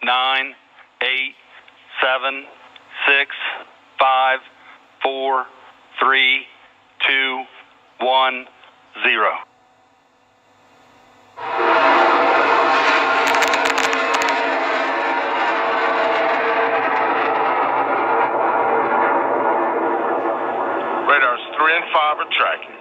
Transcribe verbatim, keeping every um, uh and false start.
nine, eight, seven, six, five, four, three, two, one, zero. Radar's three and five are tracking.